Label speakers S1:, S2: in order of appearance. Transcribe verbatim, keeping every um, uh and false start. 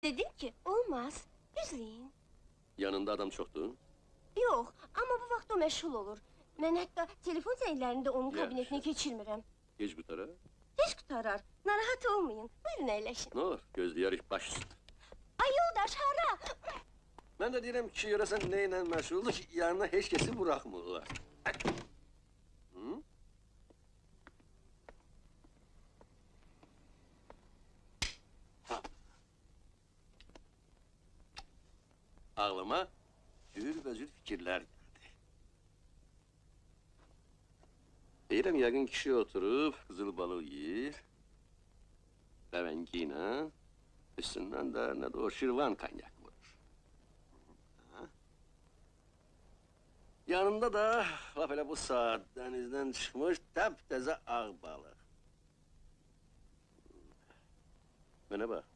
S1: Dedim ki, olmaz, üzleyin.
S2: Yanında adam çoktu.
S1: Yox, amma bu vaxt o məşğul olur. Mən hətta telefon zənglərində onun
S2: Yaxşı.
S1: kabinetinə keçirmirəm.
S2: Geç qutara.
S1: Tez qutarar, narahat olmayın. Buyurun əyləşin.
S2: Ne olur, gözləyərik baş üstə.
S1: Ay yoldaş, hara?
S2: Ben de deyirəm ki, görəsən neyle məşğuldur ki, yanına heç kəsi buraxmırlar. Hı? Ağlıma cürbəcür fikirlər gəldi. Deyirəm, yəqin kişi oturub, qızıl balıq yiyir, rəvəngi ilə, üstündən də nə də o şirvan kanyak vurur. Ha? Yanında da, laf elə bu saat dənizdən çıxmış təp-təzə ağ balıq. Mənə bax.